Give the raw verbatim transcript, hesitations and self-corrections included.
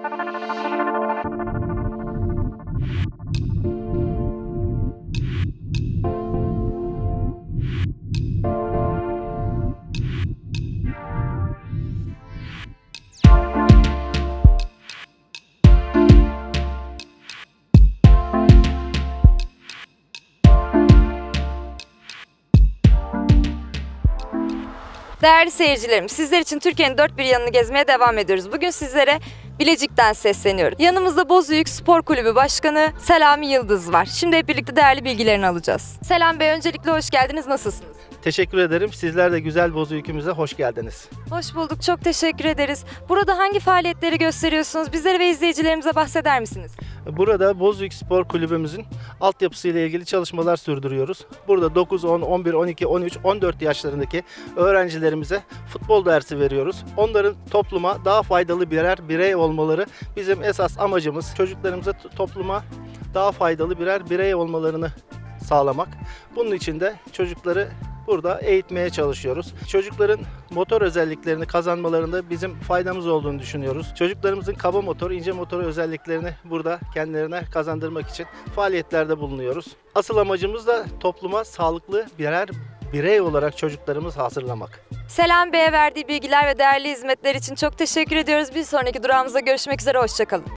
Değerli seyircilerim, sizler için Türkiye'nin dört bir yanını gezmeye devam ediyoruz. Bugün sizlere Bilecik'ten sesleniyoruz. Yanımızda Bozüyük Spor Kulübü Başkanı Selami Yıldız var. Şimdi hep birlikte değerli bilgilerini alacağız. Selam Bey, öncelikle hoş geldiniz. Nasılsınız? Teşekkür ederim. Sizler de güzel Bozüyük'ümüze hoş geldiniz. Hoş bulduk, çok teşekkür ederiz. Burada hangi faaliyetleri gösteriyorsunuz? Bizlere ve izleyicilerimize bahseder misiniz? Burada Bozüyük Spor Kulübümüzün altyapısıyla ilgili çalışmalar sürdürüyoruz. Burada dokuz, on, on bir, on iki, on üç, on dört yaşlarındaki öğrencilerimize futbol dersi veriyoruz. Onların topluma daha faydalı birer birey olmaları bizim esas amacımız. Çocuklarımıza topluma daha faydalı birer birey olmalarını sağlamak. Bunun için de çocukları burada eğitmeye çalışıyoruz. Çocukların motor özelliklerini kazanmalarında bizim faydamız olduğunu düşünüyoruz. Çocuklarımızın kaba motor, ince motor özelliklerini burada kendilerine kazandırmak için faaliyetlerde bulunuyoruz. Asıl amacımız da topluma sağlıklı birer birey olarak çocuklarımızı hazırlamak. Selam Bey'e verdiği bilgiler ve değerli hizmetler için çok teşekkür ediyoruz. Bir sonraki durağımızda görüşmek üzere, hoşça kalın.